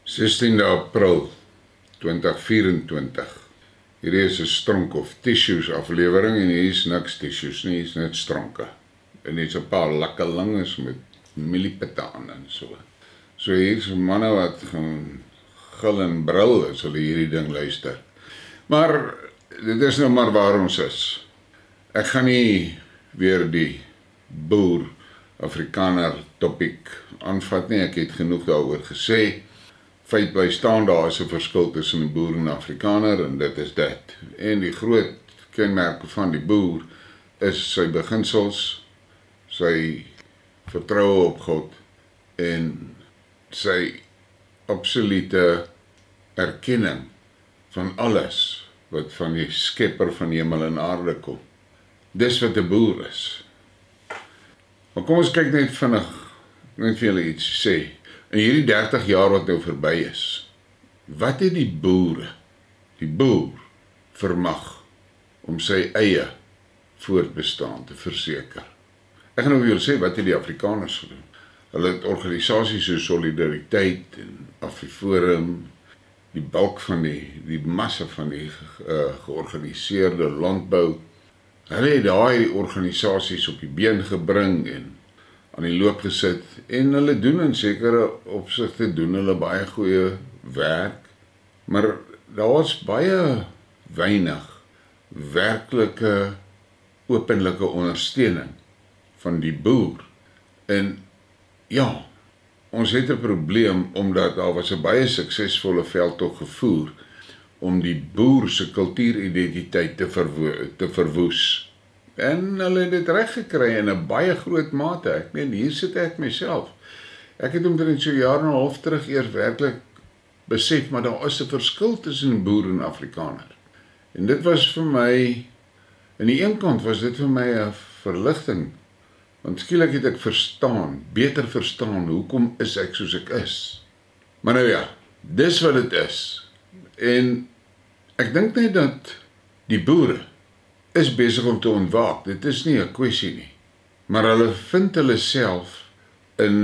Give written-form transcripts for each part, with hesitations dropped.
16 April 2024. Hierdie is 'n stronk of tissues aflewering en hier is niks tissues nie, hier is net stronke. En hier is 'n paar lekker linges met mieliepette aan en so. So hier is manne wat gaan gil en brul as hulle hierdie ding luister. Maar dit is nou maar waar ons is. Ek gaan nie weer die boer Afrikaner topic aanvat nie, ek het genoeg daaroor gesê. Feit bly staan, daar is 'n verskil tussen die boer en die Afrikaner en dit is dit. En die groot kenmerke van die boer is sy beginsels, sy vertroue op God en sy absolute erkenning van alles wat van die skepper van hemel en aarde kom. Dis wat 'n boer is. Maar kom ons kyk net vinnig, net vir julle iets sê. In hierdie 30 jaar wat nou verby is, wat het die boer vermag om sy eie voortbestaan te verseker? Ek gaan nou vir julle sê, wat het die Afrikaners gedoen? Hulle het organisasies so Solidariteit en Afriforum, die bulk van die massa van die georganiseerde landbou. Hulle het daai organisasies op die been gebring en aan die loop gesit en hulle doen in sekere opsigte doen hulle baie goeie werk, maar daar is baie weinig werklike openlike ondersteuning van die boer. En ja, ons het 'n probleem omdat daar was 'n baie suksesvolle veldtog gevoer om die boer se kultuuridentiteit te verwoes. En hulle het dit reg gekry in 'n baie groot mate. Ek meen, hier sit ek myself. Ek het omtrent so 'n jaar en 'n half terug eers werklik besef, maar daar is 'n verskil tussen boer en Afrikaner. En dit was vir my, aan die een kant was dit vir my 'n verligting, want skielik het ek beter verstaan, hoekom is ek soos ek is. Maar nou ja, dis wat dit is. En ek dink net dat die boere is besig om te ontwaak, dit is nie 'n kwessie nie. Maar hulle vind hulle self in,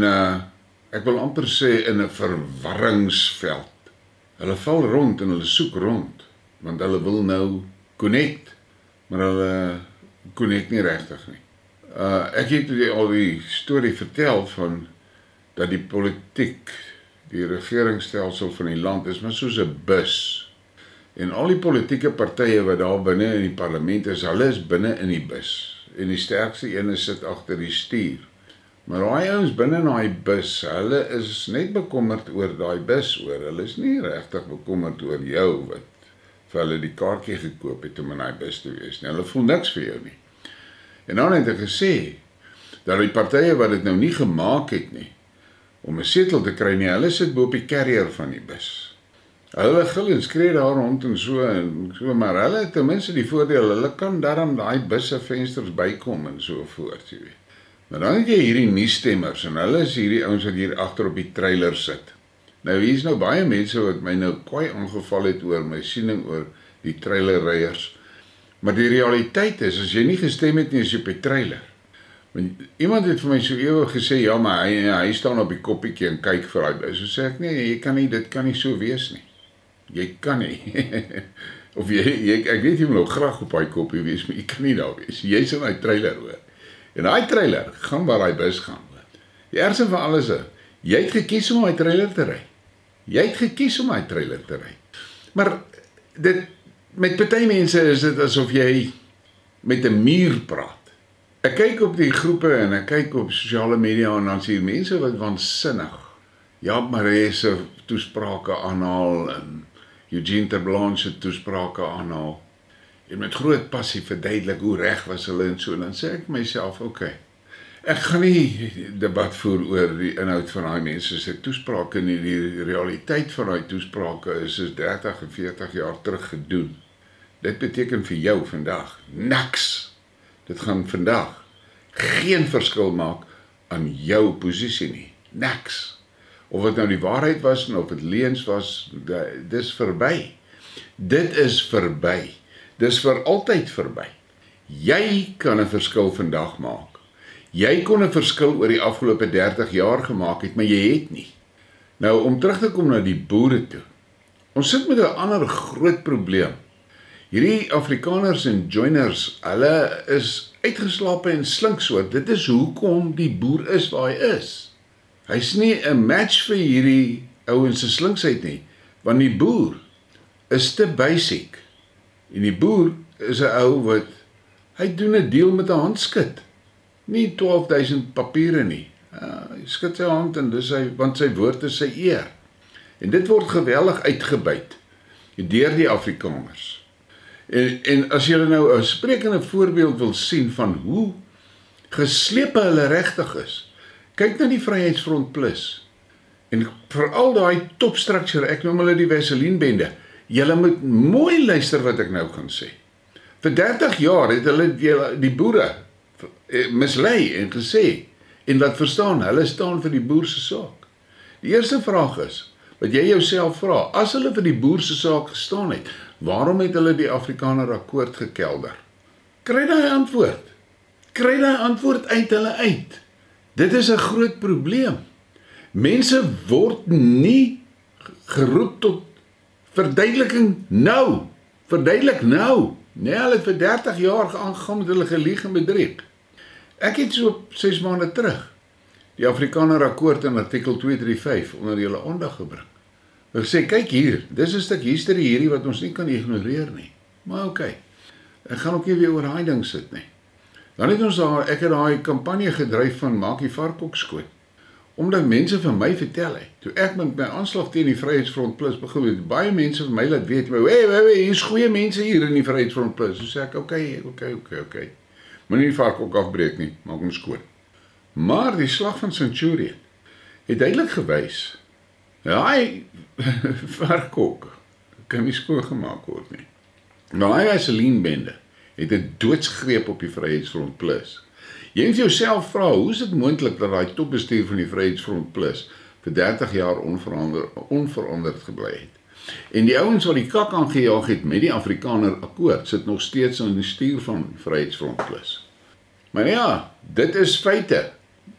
ek wil amper sê, in 'n verwarringsveld. Hulle val rond en hulle soek rond, want hulle wil nou connect, maar hulle connect nie regtig nie. Ek het al die storie vertel van dat die politiek, die regeringsstelsel van die land is maar soos 'n bus. En al die politieke partye wat daar binne in die parlement is, hulle is binne in die bus. En die sterkste ene sit agter die stuur. Maar daai ouens binne in daai bus, hulle is net bekommerd oor daai bus oor. Hulle is nie regtig bekommerd oor jou wat vir hulle die kaartjie gekoop het om in daai bus te wees nie. Hulle voel niks vir jou nie. En dan het ek gesê dat die partye wat dit nou nie gemaak het nie om 'n setel te kry nie, hulle sit bo op die carrier van die bus. Hulle gil en skree daar rond en so, maar hulle het ten minste die voordeel, hulle kan daarom daai busse vensters bykom en so voort, jy weet. Maar dan het jy hierdie nuusstemmers en hulle is hierdie ouens wat hier agter op die trailer sit. Nou hier is nou baie mense wat my nou kwaai aangeval het oor my siening oor die trailerryers. Maar die realiteit is, as jy nie gestem het nie, is jy op die trailer. Want iemand het vir my so ewig gesê, ja, maar hy staan op die koppietjie en kyk vir daai bus. So sê ek, nee, dit kan nie so wees nie. Jy kan nie. Of ek weet jy wil nou graag op daai koppie wees, maar jy kan nie daar wees. Jy's in daai trailer hoor. En daai trailer gaan waar daai bus gaan hoor. Die ergste van alles is, jy het gekies om daai trailer te ry. Maar met party mense is dit asof jy met 'n muur praat. Ek kyk op die groepe en ek kyk op sosiale media en dan sien mense wat waansinnig Jaap Marais se toesprake aanhaal en Eugene Terreblanche se toesprake aanhaal. En met groot passie verduidelik hoe reg was hulle en so. En dan sê ek myself, okay, ek gaan nie debat voer oor die inhoud van daai mense se toesprake nie. Die realiteit van daai toesprake is 30 en 40 jaar terug gedoen. Dit beteken vir jou vandag niks. Dit gaan vandag geen verskil maak aan jou posisie nie. Niks. Of dit nou die waarheid was en of dit leuns was, dis verby. Dit is verby. Dis vir altyd verby. Jy kan 'n verskil vandag maak. Jy kon 'n verskil oor die afgelope 30 jaar gemaak het, maar jy het nie. Nou, om terug te kom na die boere toe. Ons sit met 'n ander groot probleem. Hierdie Afrikaners en joiners, hulle is uitgeslape en slink so. Dit is hoekom die boer is waar hy is. Hy's nie 'n match vir hierdie ouens se slinksheid nie, want die boer is te basic. En die boer is 'n ou wat, hy doen 'n deal met 'n handskud. Nie 12.000 papiere nie. Hy skud sy hand en want sy woord is sy eer. En dit word geweldig uitgebuit deur die Afrikaners. En as julle nou 'n sprekende voorbeeld wil sien van hoe geslepe hulle regtig is, kyk na die Vryheidsfront Plus. En veral daai topstruktuur, ek noem hulle die Wesselinbende. Julle moet mooi luister wat ek nou gaan sê. Vir 30 jaar het hulle die boere mislei en gesê, en wat verstaan, hulle staan vir die boer se saak. Die eerste vraag is, wat jy jouself vra, as hulle vir die boer se saak gestaan het, waarom het hulle die Afrikaner akkoord gekelder? Kry daai antwoord. Kry daai antwoord uit hulle uit. Dit is 'n groot probleem. Mense word nie geroep tot verduideliking nou. Verduidelik nou. Nee, hulle het vir 30 jaar aangegaan met hulle gelieg en bedrieg. Ek het so 6 maande terug die Afrikaner akkoord in artikel 235 onder julle aandag gebring. Ek sê, kyk hier, dis 'n stuk history hierdie wat ons nie kan ignoreer nie. Maar okay, ek gaan ook nie weer oor daai ding sit nie. Dan het ons ek het daai kampanje gedryf van maak die varkhok skoon. Omdat mense vir my vertel het, toe ek met my aanslag teen die Vryheidsfront Plus begin het, baie mense vir my laat weet, hier's goeie mense hier in die Vryheidsfront Plus. So sê ek, okay. Moenie die varkhok afbreek nie, maak hom skoon. Maar die slag van Centurion het duidelik gewys, daai varkhok kan nie skoon gemaak word nie. Daai Wesselinbende het 'n doodsgreep op die Vryheidsfront Plus. Jy moet jouself vra, hoe is dit moontlik dat daai topbestuur van die Vryheidsfront Plus vir 30 jaar onveranderd gebly het? En die ouens wat die kak aangejaag het met die Afrikaner akkoord, sit nog steeds aan die stuur van Vryheidsfront Plus. Maar ja, dit is feite.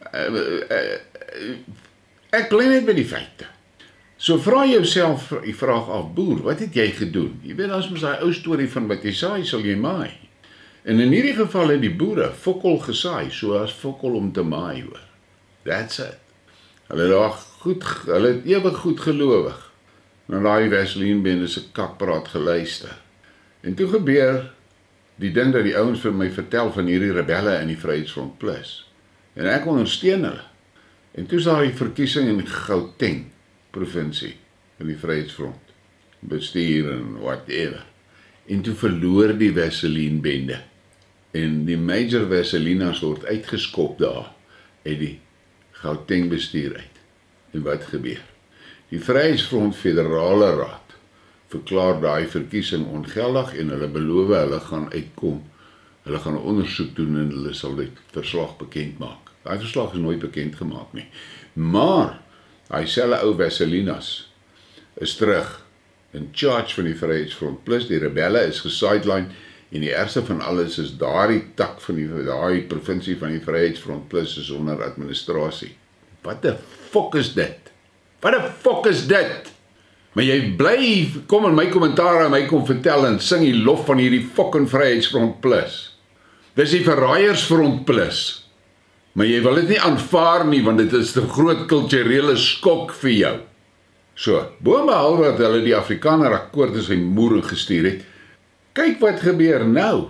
Ek bly net by die feite. So vra jouself die vraag af, boer, wat het jy gedoen? Jy weet, as mens daai ou storie van wat jy saai, sal jy maai. En in hierdie geval het die boere fokol gesaai, soos fokol om te maai, hoor. That's it. Hulle het ewig goed gelowig na daai Wesselinbende se kakpraat geluister. En toe gebeur die ding dat die ouens vir my vertel van hierdie rebelle in die Vryheidsfront Plus. En ek ondersteun hulle. En toe is daar die verkiesing in Gauteng provinsie in die Vryheidsfront, bestuur en whatever. En toe verloor die Wesselinbende. En die major Wesselinas word uitgeskop daar uit die Gauteng bestuur uit. En wat gebeur? Die Vryheidsfront Federale Raad verklaar daai verkiesing ongeldig en hulle beloof hulle gaan uitkom. Hulle gaan 'n ondersoek doen en hulle sal dit verslag bekend maak. Daai verslag is nooit bekend gemaak nie. Maar daai selfe ou Wesselinas is terug in charge van die Vryheidsfront Plus. Die rebelle is gesideline en die ergste van alles is daai tak van daai provinsie van die Vryheidsfront Plus is onder administrasie. Wat die fok is dit? Wat die fok is dit? Maar jy bly kom in my kommentaar en my kom vertel en sing die lof van hierdie fucking Vryheidsfront Plus. Dis die Verraaiersfront Plus. Maar jy wil dit nie aanvaar nie, want dit is 'n groot kulturele skok vir jou. So, boonbehalwe dat hulle die Afrikaner akkoord in sy moere gestuur het, kyk wat gebeur nou.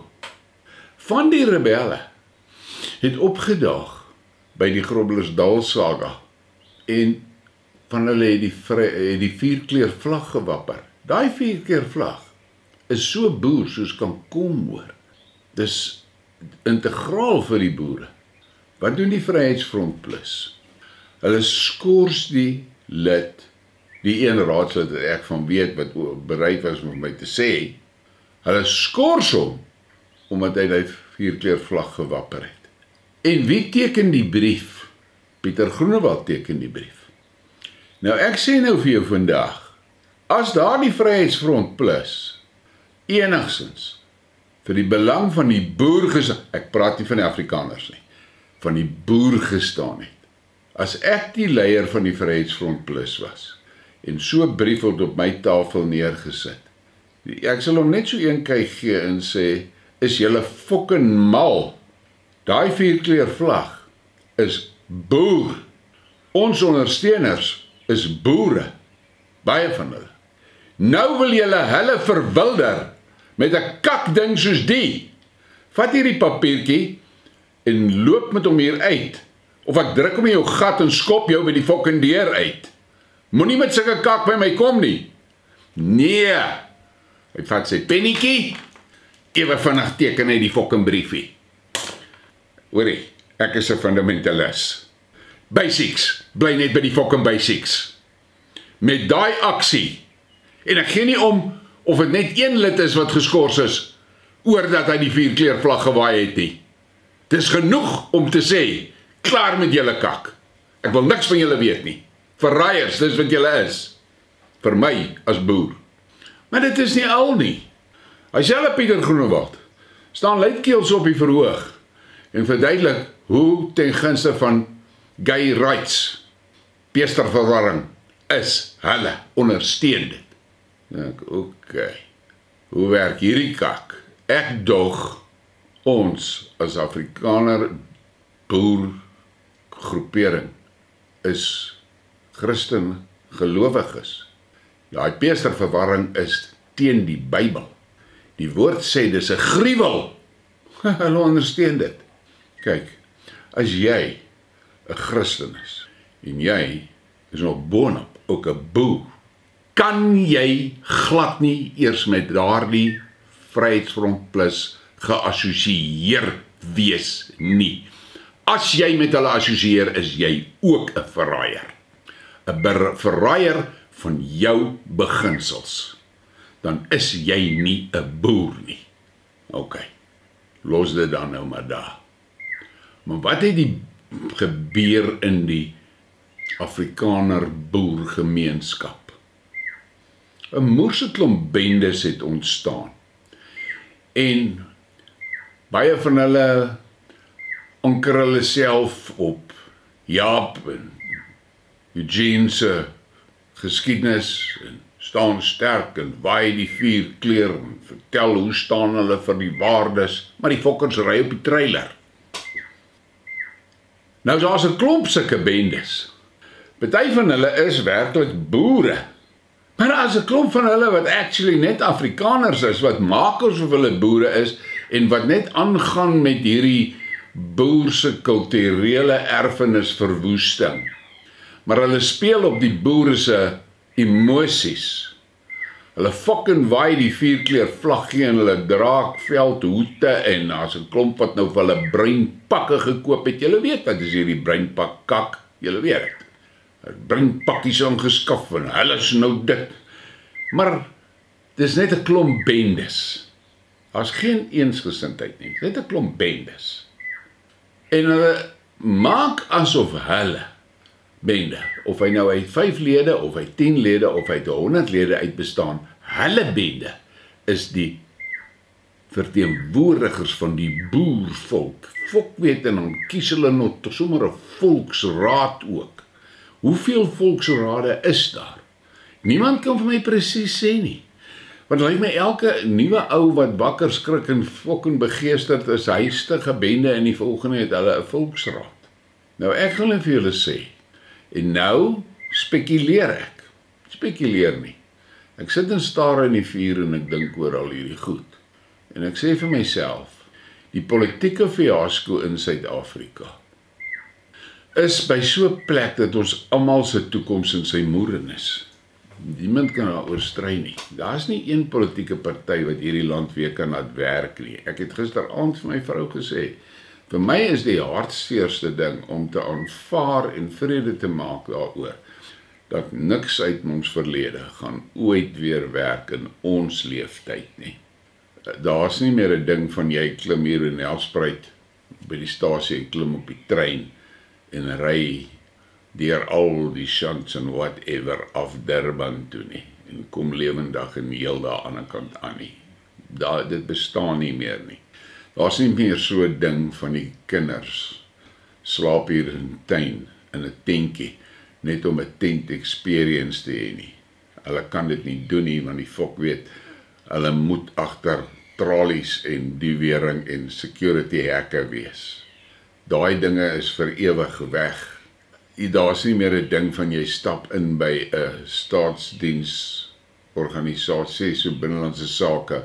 Van die rebelle het opgedaag by die Groblersdal saga en van hulle het die 4-kleur vlag gewapper. Daai 4-kleur vlag is so boer soos kan kom, hoor. Dis integraal vir die boere. Wat doen die Vryheidsfront Plus? Hulle skors die lid, die een raadslid wat ek van weet wat bereid was om my te sê, hulle skors hom omdat hy die 4-kleur vlag gewapper het. En wie teken die brief? Pieter Groenewald teken die brief. Nou ek sê nou vir jou vandag, as daar die Vryheidsfront Plus enigsins vir die belang van die boer gestaan, ek praat nie van die Afrikaners nie, van die boer gestaan het, as ek die leier van die Vryheidsfront Plus was, en so 'n brief word op my tafel neergesit, ek sal hom net so een kyk gee en sê, is julle fucking mal? Daai 4-kleur vlag is boer. Ons ondersteuners is boere. Baie van hulle. Nou wil julle hulle verwilder met 'n kakding soos die. Vat hierdie papiertjie en loop met hom hier uit. Of ek druk hom in jou gat en skop jou by die fucking deur uit. Moenie met sulke kak by my kom nie. Nee. Hy vat sy pennetjie, ewe vinnig teken hy die fucking briefie. Hoorie, ek is 'n fundamentalis. Basics, bly net by die fucking basics. Met daai aksie, en ek gee nie om of dit net een lid is wat geskort is, oor dat hy die 4-kleur vlag gewaai het nie. Dis genoeg om te sê, klaar met julle kak. Ek wil niks van julle weet nie. Verraaiers, dis wat julle is. Vir my as boer. Maar dit is nie al nie. As julle Pieter Groenewald staan luidkeels op die verhoog en verduidelik hoe ten gunste van gay rights, beesterverwarring, is hulle ondersteun dit. Dink, okay, hoe werk hierdie kak? Ek dog ons as Afrikaner boer groepering is Christen gelowiges. Daai beesterverwarring is teen die Bybel. Die woord sê dis 'n gruwel. Hulle ondersteun dit. Kyk, as jy 'n Christen is en jy is nog boonop ook 'n boer, kan jy glad nie eers met daardie Vryheidsfront Plus geassosieer wees nie. As jy met hulle assosieer, is jy ook 'n verraaier. 'n Verraaier van jou beginsels. Dan is jy nie 'n boer nie. OK, los dit dan nou maar daar. Maar wat het die gebeur in die Afrikaner boergemeenskap? 'n moerse klomp bendes het ontstaan. En baie van hulle anker hulle self op Jaap en Eugene se geskiedenis en staan sterk en waai die 4-kleur en vertel hoe staan hulle vir die waardes, maar die fokkers ry op die trailer. Nou daar's 'n klomp sulke bendes. Party van hulle is werklik boere. Maar daar's 'n klomp van hulle wat actually net Afrikaners is, wat maak asof hulle boere is en wat net aangaan met hierdie boerse kulturele erfenisverwoesting. Maar hulle speel op die boere se emosies. Hulle fucking waai die 4-kleur vlaggie en hulle dra veldhoete en daar's 'n klomp wat nou vir hulle breinpakke gekoop het. Julle weet wat is hierdie breinpak kak? Julle weet dit. Breinpakkies aangeskaf en hulle is nou dit. Maar dis net 'n klomp bendes. Daar's geen eensgesindheid nie. Net 'n klomp bendes. En hulle maak asof hulle bende, of hy nou uit 5 lede, of uit 10 lede, of uit 100 lede uit bestaan, hulle bende is die verteenwoordigers van die boervolk. Fok weet, en dan kies hulle nog sommer 'n volksraad ook. Hoeveel volksrade is daar? Niemand kan vir my presies sê nie. Want lyk my elke nuwe ou wat wakker skrik en fucking begeesterd is, hy stig 'n bende en die volgende het hulle 'n volksraad. Nou ek gaan net vir julle sê, en nou spekuleer ek. Spekuleer nie. Ek sit en staar in die vuur en ek dink oor al hierdie goed. En ek sê vir myself, die politieke fiasco in Suid-Afrika is by so 'n plek dat ons almal se toekoms in sy moeren is. Niemand kan daaroor stry nie. Daar's nie een politieke party wat hierdie land weer kan laat werk nie. Ek het gisteraand vir my vrou gesê, vir my is die hartseerste ding om te aanvaar en vrede te maak daaroor, dat niks uit ons verlede gaan ooit weer werk in ons leeftyd nie. Daar's nie meer 'n ding van jy klim hier in Nelspruit by die stasie en klim op die trein en ry deur al die shunts en whatever af Durban toe nie, en kom lewendig en heel daar aan die ander kant aan nie. Dit bestaan nie meer nie. Daar's nie meer so 'n ding van die kinders slaap hier in die tuin in 'n tentjie, net om 'n tent experience te hê nie. Hulle kan dit nie doen nie, want die fok weet, hulle moet agter tralies en diewering en security hekke wees. Daai dinge is vir ewig weg. Daar's nie meer 'n ding van jy stap in by 'n staatsdiensorganisasie, so binnelandse sake,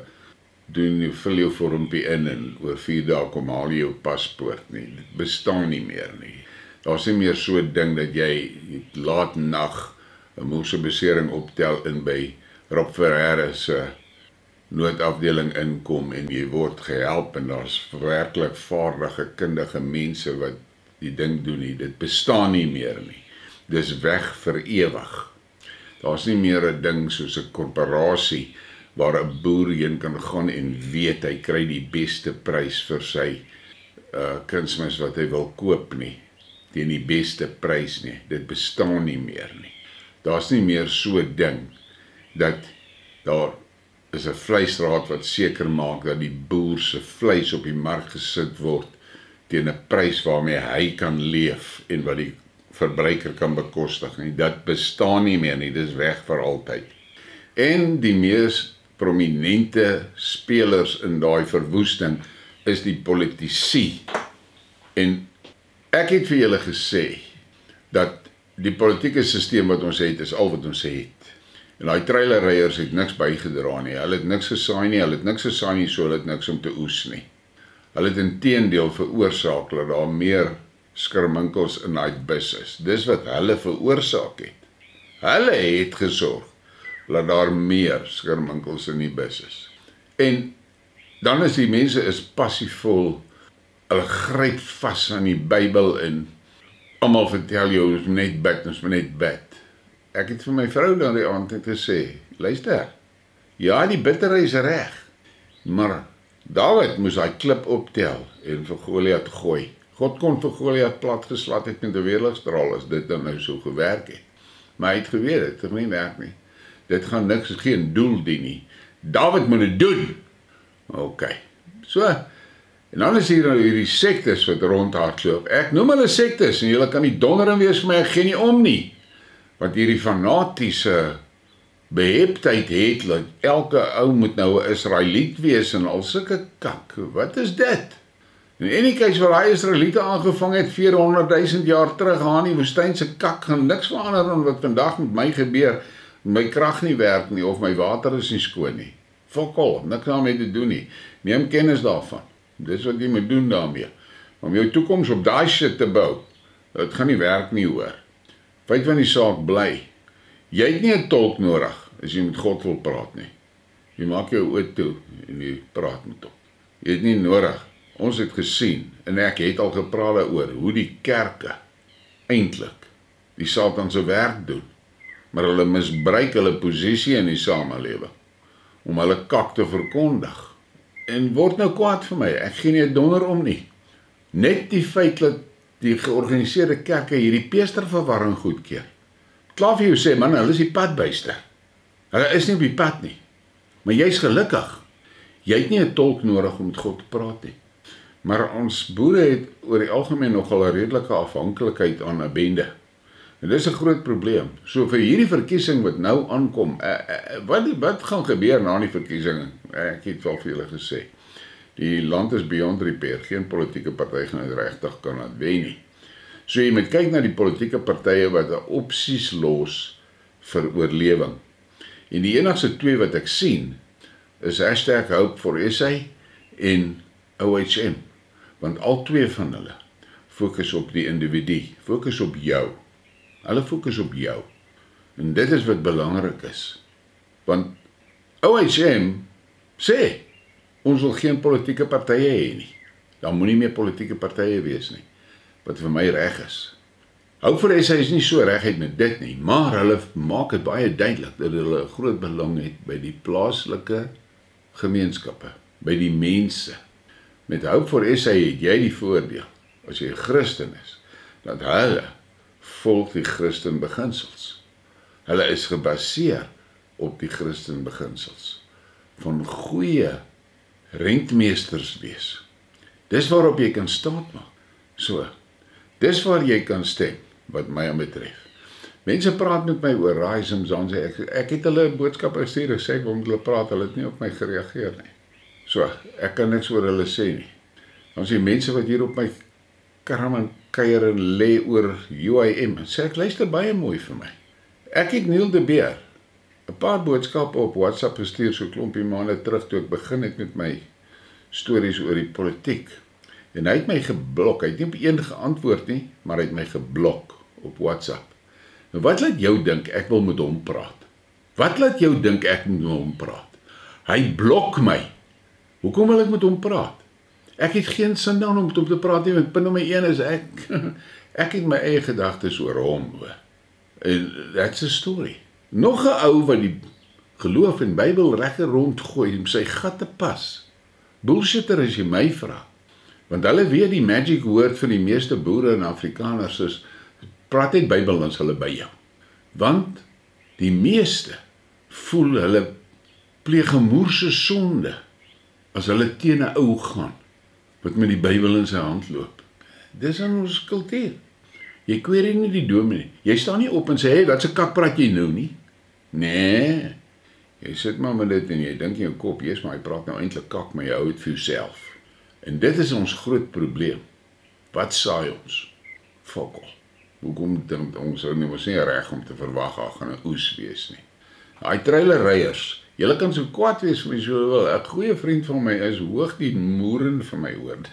vul jou vormpie in en oor 4 dae kom haal jy jou paspoort nie. Dit bestaan nie meer nie. Daar's nie meer so 'n ding dat jy laat nag 'n morsebesering optel in by Rob Ferreira se noodafdeling inkom en jy word gehelp en daar's werklik vaardige, kundige mense wat die ding doen nie. Dit bestaan nie meer nie. Dis weg vir ewig. Daar's nie meer 'n ding soos 'n korporasie waar 'n boer heen kan gaan en weet hy kry die beste prys vir sy kunsmis wat hy wil koop nie. Teen die beste prys nie. Dit bestaan nie meer nie. Daar's nie meer so 'n ding dat daar is 'n vleisraad wat seker maak dat die boer se vleis op die mark gesit word teen 'n prys waarmee hy kan leef en wat die verbruiker kan bekostig nie. Dit bestaan nie meer nie, dis weg vir altyd. En die mees prominente spelers in daai verwoesting is die politici. En ek het vir julle gesê dat die politieke stelsel wat ons het is al wat ons het. En daai trailerryers het niks bygedra nie. Hulle het niks gesaai nie, hulle het niks gesaai nie, so hulle het niks om te oes nie. Hulle het inteendeel veroorsaak dat daar meer skirminkels in daai bus is. Dis wat hulle veroorsaak het. Hulle het gesorg dat daar meer skirminkels in die bus is. En dan is die mense is passievol. Hulle gryp vas aan die Bybel en almal vertel jou ons moet net bid, ons moet net bid. Ek het vir my vrou dan die aand gesê, luister, ja, die bitterheid is reg, maar Dawid moes daai klip optel en vir Goliat gooi. God kon vir Goliat platgeslaan het met 'n weerligstraal as dit dan nou so gewerk het. Maar hy het geweet, dit gaan nie werk nie. Dit gaan niks, geen doel dien nie. Dawid moet dit doen. OK. So, en dan is hier nou hierdie sektes wat rondhardloop. Ek noem hulle sektes en julle kan nie donder in wees vir my, ek gee nie om nie. Want hierdie fanatiese beheptheid het, dat elke ou moet nou 'n Israeliet wees en al sulke kak. Wat is dit? In enige keis waar hy Israeliete aangevang het 400.000 jaar terug aan die woestynse kak, gaan niks verander dan wat vandag met my gebeur. My krag nie werk nie of my water is nie skoon nie. Fokol, niks daarmee te doen nie. Neem kennis daarvan. Dis wat jy moet doen daarmee. Om jou toekoms op daai shit te bou. Dit gaan nie werk nie, hoor. Feit van die saak bly. Jy het nie 'n tolk nodig as jy met God wil praat nie. Jy maak jou oë toe en jy praat met hom. Jy het nie nodig. Ons het gesien en ek het al gepraat daaroor hoe die kerke eintlik die Satan se werk doen. Maar hulle misbruik hulle posisie in die samelewing om hulle kak te verkondig. En word nou kwaad vir my. Ek gee nie 'n donder om nie. Net die feit dat die georganiseerde kerke hierdie peesterverwarring goedkeur. Klaar vir jou sê, man, hulle is die padbuister. Hulle is nie op die pad nie. Maar jy's gelukkig. Jy het nie 'n tolk nodig om met God te praat nie. Maar ons boere het oor die algemeen nogal 'n redelike afhanklikheid aan 'n bende. En dis 'n groot probleem. So vir hierdie verkiesing wat nou aankom, wat gaan gebeur na die verkiesing? Ek het wel vir julle gesê. Die land is beyond repair. Geen politieke party gaan dit regtig kan wen nie. So jy moet kyk na die politieke partye wat 'n opsies los vir oorlewing. En die enigste twee wat ek sien is #HopeForSA en OHM. Want al twee van hulle fokus op die individu, fokus op jou. Hulle fokus op jou. En dit is wat belangrik is. Want OHM sê, ons wil geen politieke partye hê nie. Daar moenie meer politieke partye wees nie. Wat vir my reg is. HopeForSA is nie so reguit met dit nie, maar hulle maak dit baie duidelik dat hulle 'n groot belang het by die plaaslike gemeenskappe, by die mense. Met HopeForSA het jy die voordeel, as jy 'n Christen is, dat hulle volg die Christen beginsels. Hulle is gebaseer op die Christen beginsels. Van goeie rentmeesters wees. Dis waarop jy kan staat maak. So, dis waar jy kan stem. wat my betref. Mense praat met my oor racism, dan sê ek het hulle 'n boodskap gestuur, sê ek wil met hulle praat, hulle het nie op my gereageer nie. So, ek kan niks oor hulle sê nie. Dan sê mense wat hier op my karm en kuier en lê oor UIM, sê ek luister baie mooi vir my. Ek het Neil de Beer 'n paar boodskappe op WhatsApp gestuur so klompie maande terug toe ek begin het met my stories oor die politiek. En hy het my geblok, hy het nie op een geantwoord nie, maar hy het my geblok op WhatsApp. Nou wat laat jou dink ek wil met hom praat? Wat laat jou dink ek moet met hom praat? Hy blok my. Hoekom wil ek met hom praat? Ek het geen sin daarin om met hom te praat nie, want punt nommer 1 is ek het my eie gedagtes oor hom. En that's a story. Nog 'n ou wat die geloof en Bybel reg rondgooi om sy gat te pas. Bullshitter as jy my vra. Want hulle weet die magic woord vir die meeste boere en Afrikaners is, praat net Bybel dan is hulle by jou. Want die meeste voel hulle pleeg 'n moerse sonde as hulle teen 'n ou gaan wat met die Bybel in sy hand loop. Dis in ons kultuur. Jy kweer nie die dominee. Jy staan nie op en sê, hey, wat se kak praat jy nou nie? Nee. Jy sit maar met dit en jy dink in jou kop, yes, maar hy praat nou eintlik kak, maar jy hou dit vir jouself. En dit is ons groot probleem. Wat saai ons? Fokol. Hoekom dink ons nou mos nie reg om te verwag daar gaan 'n oes wees nie. Daai trailerryers, julle kan so kwaad wees vir my so wil. 'n Goeie vriend van my is hoog die moeren vir my hoor.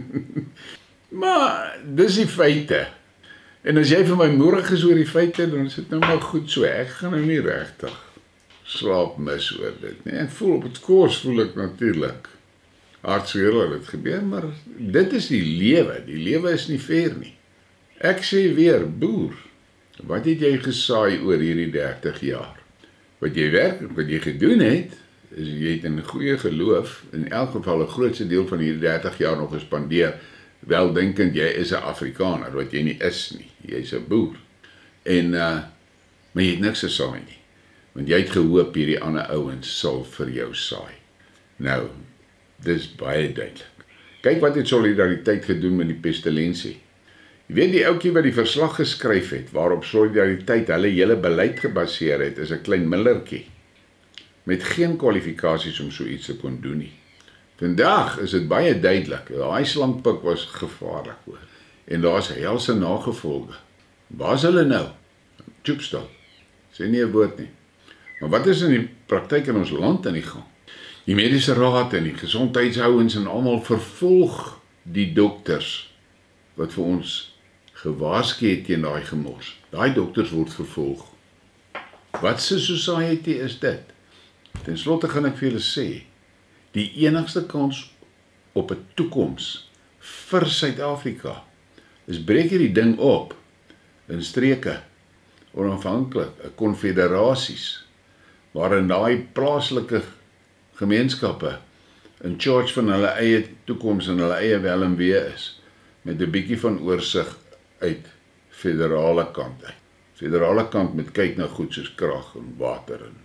Maar dis die feite. En as jy vir my moerig is oor die feite, dan is dit nou maar goed so. Ek gaan nou nie regtig slaap mis oor dit nie. Ek voel op het koers voel ek natuurlik hartseer dat dit gebeur, maar dit is die lewe. Die lewe is nie fair nie. Ek sê weer, boer, wat het jy gesaai oor hierdie 30 jaar? Wat jy gedoen het, is jy het in goeie geloof, in elk geval 'n grootste deel van hierdie 30 jaar nog gespandeer, weldenkend jy is 'n Afrikaner, wat jy nie is nie. Jy's 'n boer. En, maar jy het niks gesaai nie. Want jy het gehoop hierdie ander ouens sal vir jou saai. Nou, dis baie duidelik. Kyk wat het solidariteit gedoen met die pestilensie. Jy weet die ouetjie wat die verslag geskryf het, waarop solidariteit hulle hele beleid gebaseer het, is 'n klein millertjie. Met geen kwalifikasies om so iets te kon doen nie. Vandag is dit baie duidelik, daai slangpik was gevaarlik hoor. En daar's helse nagevolge. Waar is hulle nou? Tjoepstal. Sê nie 'n woord nie. Maar wat is in die praktyk in ons land aan die gang? Die mediese raad en die gesondheidsouens en almal vervolg die dokters wat vir ons gewaarsku het teen daai gemors. Daai dokters word vervolg. Wat 'n society is dit? Ten slotte gaan ek vir julle sê, die enigste kans op 'n toekoms vir Suid-Afrika is breek hierdie ding op in streke, onafhanklik, 'n konfederasies, waarin daai plaaslike gemeenskappe in charge van hulle eie toekoms en hulle eie wel en wee is, met 'n bietjie van oorsig uit federale kant uit. Federale kant met kyk na goed soos krag en water en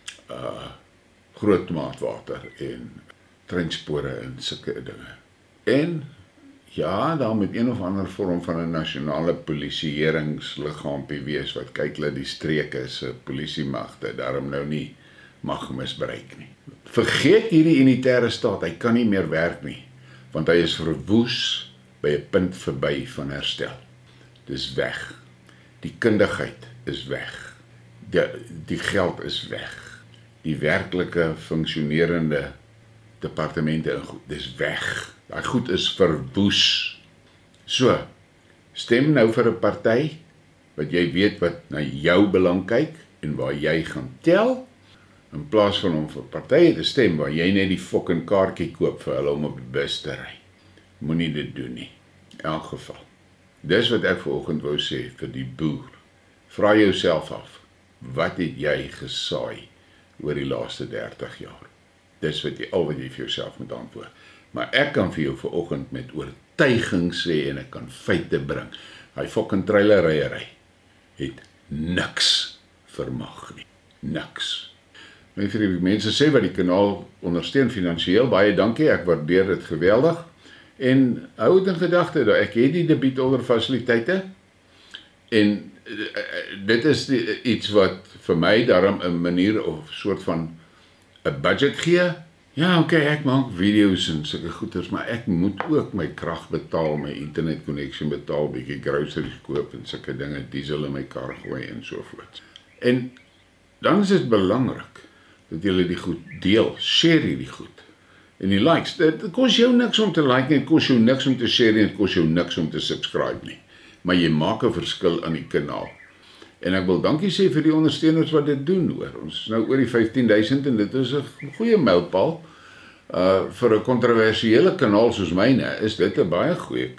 grootmaatwater en treinspore en sulke dinge. En ja, daar moet een of ander vorm van 'n nasionale polisieeringsliggaampie wees wat kyk dat die streke se polisiemagte daarom nou nie mag misbruik nie. Vergeet hierdie unitêre staat, hy kan nie meer werk nie, want hy is verwoes by 'n punt verby van herstel. Dis weg. Die kundigheid is weg. Die geld is weg. Die werklike funksionerende departemente en goed, dis weg. Daai goed is verwoes. So, stem nou vir 'n party wat jy weet wat na jou belang kyk en waar jy gaan tel, in plaas van om vir partye te stem waar jy net die fucking kaartjie koop vir hulle om op die bus te ry. Moenie dit doen nie. In elk geval. Dis wat ek vanoggend wou sê vir die boer. Vra jouself af, wat het jy gesaai oor die laaste 30 jaar? Dis al wat jy vir jouself moet antwoord. Maar ek kan vir jou vanoggend met oortuiging sê en ek kan feite bring. Hy fucking trailerryery het niks vermag nie. Niks. Net vir die mense sê wat die kanaal ondersteun finansiëel, baie dankie, ek waardeer dit geweldig. En hou dit in gedagte dat ek het die debietolder fasiliteite En dit is iets wat vir my daarom 'n manier of soort van 'n budget gee. Ja, okay, ek maak video's en sulke goeders, maar ek moet ook my krag betaal, my internet connection betaal, bietjie groceries koop en sulke dinge, diesel in my kar gooi en so voort. En dan is dit belangrik dat jy die goed deel, share hierdie goed. En die likes, dit kos jou niks om te like, dit kos jou niks om te share, dit kos jou niks om te subscribe nie. Maar jy maak 'n verskil aan die kanaal. En ek wil dankie sê vir die ondersteuners wat dit doen, hoor. Ons is nou oor die 15.000 en dit is 'n goeie mylpaal. Vir 'n kontroversiële kanaal soos myne is dit 'n baie goeie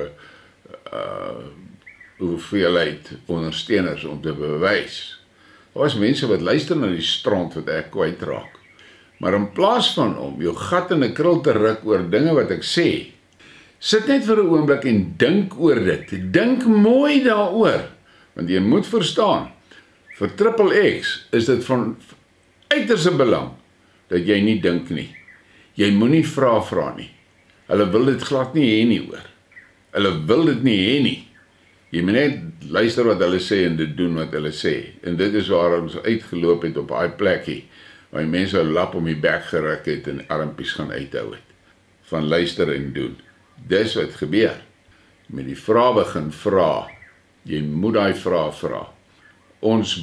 hoeveelheid ondersteuners om te bewys. Daar is mense wat luister na die stront wat ek kwytraak. Maar in plaas van om jou gat in 'n krul te ruk oor dinge wat ek sê, sit net vir 'n oomblik en dink oor dit. Dink mooi daaroor. Want jy moet verstaan, vir XXX is dit van uiterste belang dat jy nie dink nie. Jy moenie vra nie. Hulle wil dit glad nie hê nie, hoor. Hulle wil dit nie hê nie. Jy moet net luister wat hulle sê en dit doen wat hulle sê. En dit is waar ons uitgeloop het op daai plekkie, waar die mense 'n lap om die bek geruk het en armpies gaan uithou het. Van luister en doen. Dis wat gebeur. Met die vrae begin vra. Jy moet daai vrae vra. Ons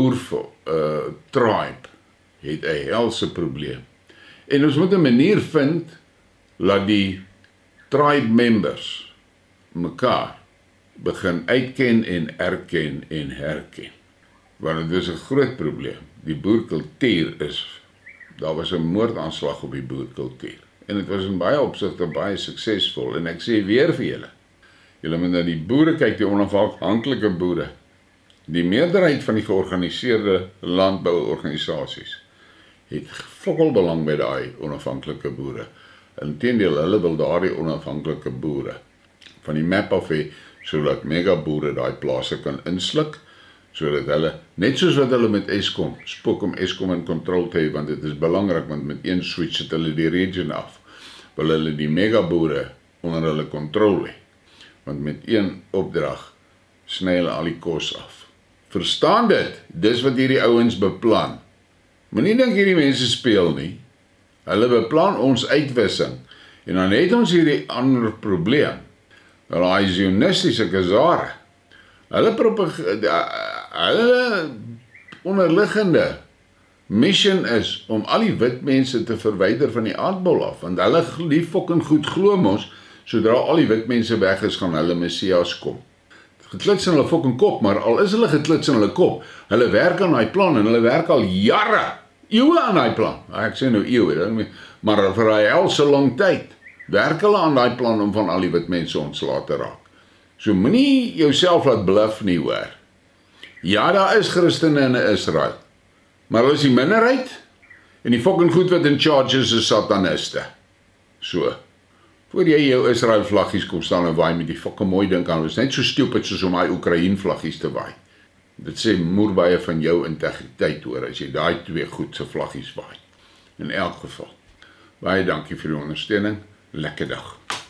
tribe het 'n helse probleem. En ons moet 'n manier vind dat die tribe members mekaar begin uitken en erken en herken. Want dit is 'n groot probleem. Die boerkultuur daar was 'n moordaanslag op die boerkultuur. En dit was in baie opsigte baie suksesvol. En ek sê weer vir julle, julle moet na die boere kyk, die onafhanklike boere. Die meerderheid van die georganiseerde landbouorganisasies het fokkelbelang by daai onafhanklike boere. Inteendeel, hulle wil daardie onafhanklike boere van die map af hê, sodat megaboere daai plase kan insluk, sodat hulle, net soos wat hulle met Eskom, spook om Eskom in kontrol te hê, want dit is belangrik, want met een switch het hulle die region af, wil hulle die megaboere onder hulle kontrol hê, want met een opdrag sny hulle al die kos af. Verstaan dit? Dis wat hierdie ouens beplan. Moenie dink hierdie mense speel nie. Hulle beplan ons uitwissing. En dan het ons hierdie ander probleem. Daai sionistiese Khazare. Hulle onderliggende mission is om al die wit mense te verwyder van die aardbol af, want hulle die fucking goed glo mos, sodra al die wit mense weg is, gaan hulle Messias kom. Geklits in hulle fucking kop, maar al is hulle geklits in hulle kop, hulle werk aan daai plan en hulle werk al jare, eeue aan daai plan. Ek sê nou eeue, maar vir daai helse lang tyd werk hulle aan daai plan om van al die wit mense ontslae te raak. So moenie jouself laat bluff nie, hoor. Ja, daar is Christene in Israel, maar hulle is die minderheid en die fucking goed wat in charge is sataniste. So, voor jy jou Israel vlaggies kom staan en waai met die fucking mooi ding aan, is net so stupid soos om daai Oekraïne vlaggies te waai. Dit sê moer baie van jou integriteit, hoor, as jy daai twee goed se vlaggies waai. In elk geval, baie dankie vir die ondersteuning, lekker dag.